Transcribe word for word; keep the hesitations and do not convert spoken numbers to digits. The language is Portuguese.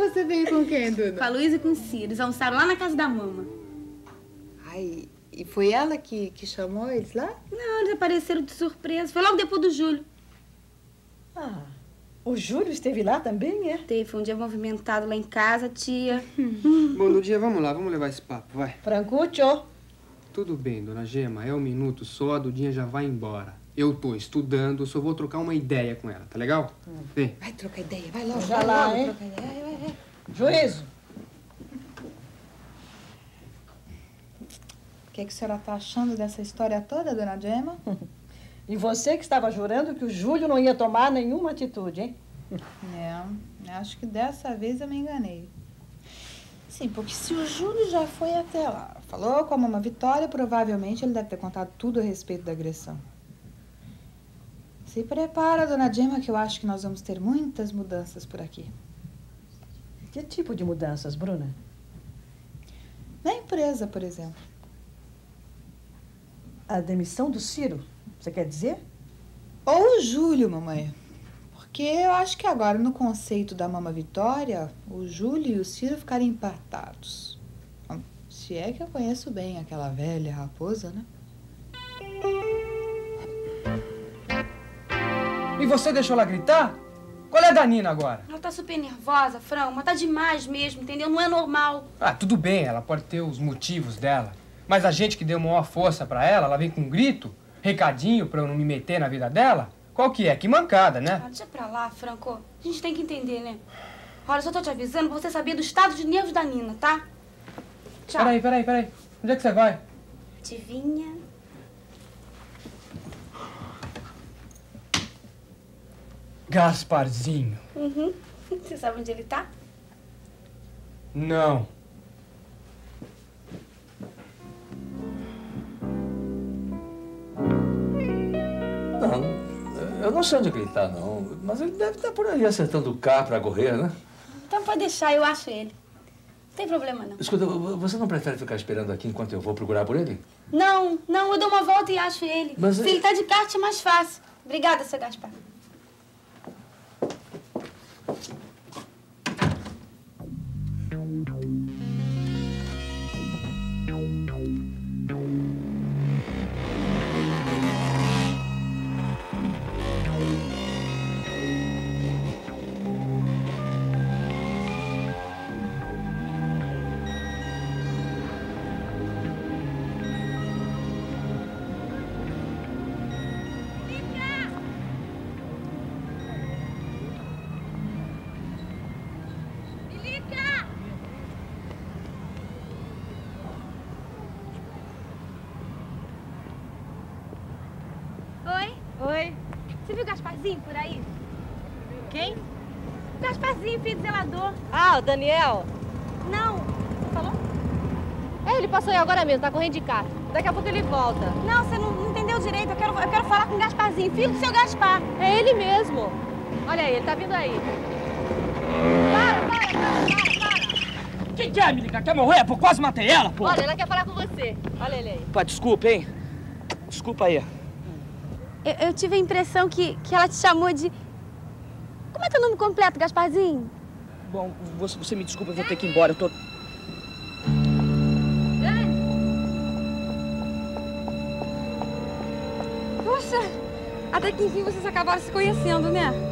você veio com quem, Duna? Com a Luísa e com o Ciro. Eles almoçaram lá na casa da mama. Ai, e foi ela que, que chamou eles lá? Não, eles apareceram de surpresa. Foi logo depois do Júlio. Ah, o Júlio esteve lá também, é? Teve, foi um dia movimentado lá em casa, tia. Bom, Ludinha, vamos lá, vamos levar esse papo, vai. Francuccio. Tudo bem, dona Gema, é um minuto só, a Dudinha já vai embora. Eu tô estudando, só vou trocar uma ideia com ela, tá legal? Hum. Vem. Vai trocar ideia, vai logo. Já vai lá, logo, hein? trocar ideia. Vai, vai, vai. Juízo. O que, que a senhora tá achando dessa história toda, dona Gema? E você que estava jurando que o Júlio não ia tomar nenhuma atitude, hein? É, acho que dessa vez eu me enganei. Sim, porque se o Júlio já foi até lá, falou com a Mama Vitória, provavelmente ele deve ter contado tudo a respeito da agressão. Se prepara, dona Gema, que eu acho que nós vamos ter muitas mudanças por aqui. Que tipo de mudanças, Bruna? Na empresa, por exemplo. A demissão do Ciro, você quer dizer? Ou o Júlio, mamãe. Porque eu acho que agora, no conceito da Mama Vitória, o Júlio e o Ciro ficaram empatados. Se é que eu conheço bem aquela velha raposa, né? E você deixou ela gritar? Qual é a da Nina agora? Ela tá super nervosa, Fran, mas tá demais mesmo, entendeu? Não é normal. Ah, tudo bem, ela pode ter os motivos dela. Mas a gente que deu maior força pra ela, ela vem com um grito, recadinho pra eu não me meter na vida dela? Qual que é? Que mancada, né? Ah, deixa pra lá, Franco. A gente tem que entender, né? Olha, só tô te avisando pra você saber do estado de nervos da Nina, tá? Tchau. Peraí, peraí, peraí. Onde é que você vai? Adivinha? Gasparzinho. Uhum. Você sabe onde ele tá? Não. Não, eu não sei onde ele tá, não. Mas ele deve estar por aí acertando o carro pra correr, né? Então pode deixar, eu acho ele. Não tem problema, não. Escuta, você não prefere ficar esperando aqui enquanto eu vou procurar por ele? Não, não, eu dou uma volta e acho ele. Mas Se é- ele tá de kart, é mais fácil. Obrigada, seu Gaspar. Oi? Oi. Você viu o Gasparzinho por aí? Quem? O Gasparzinho, filho do zelador. Ah, o Daniel. Não. Você falou? É, ele passou aí agora mesmo, tá correndo de carro. Daqui a pouco ele volta. Não, você não, não entendeu direito. Eu quero, eu quero falar com o Gasparzinho, filho do seu Gaspar. É ele mesmo. Olha aí, ele tá vindo aí. Para, para, para, para, para. Quem quer, me ligar? Quer morrer? Pô, quase matei ela, pô. Olha, ela quer falar com você. Olha ele aí. Pá, desculpa, hein? Desculpa aí. Eu, eu tive a impressão que, que ela te chamou de... Como é teu nome completo, Gasparzinho? Bom, você, você me desculpa, eu vou ter que ir embora. Eu tô... Poxa, até que enfim vocês acabaram se conhecendo, né?